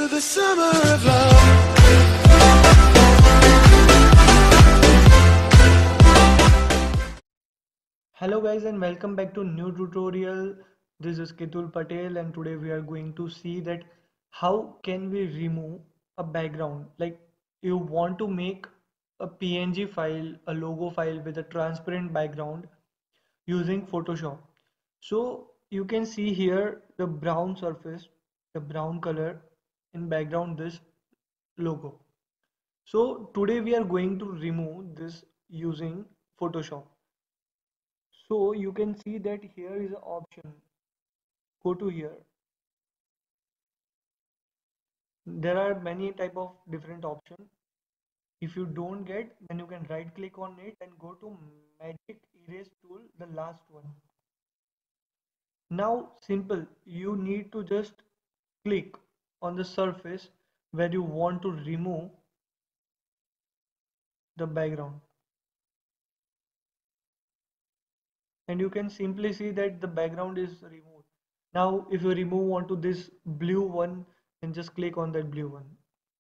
the summer of love. Hello guys and welcome back to new tutorial. This is Ketul Patel and today we are going to see that how can we remove a background. Like you want to make a PNG file, a logo file with a transparent background using Photoshop. So you can see here the brown surface, the brown color in background this logo. So today we are going to remove this using Photoshop. So you can see that here is an option. Go to here. There are many type of different options. If you don't get, then you can right click on it and go to magic erase tool, the last one. Now simple, you need to just click on the surface where you want to remove the background. And you can simply see that the background is removed. Now if you remove onto this blue one, then just click on that blue one.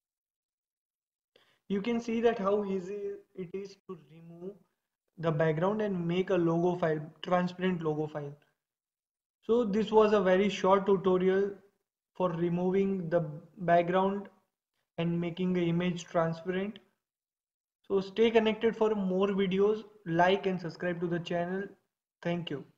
You can see that how easy it is to remove the background and make a logo file, transparent logo file. So this was a very short tutorial for removing the background and making the image transparent. So stay connected for more videos, like and subscribe to the channel. Thank you.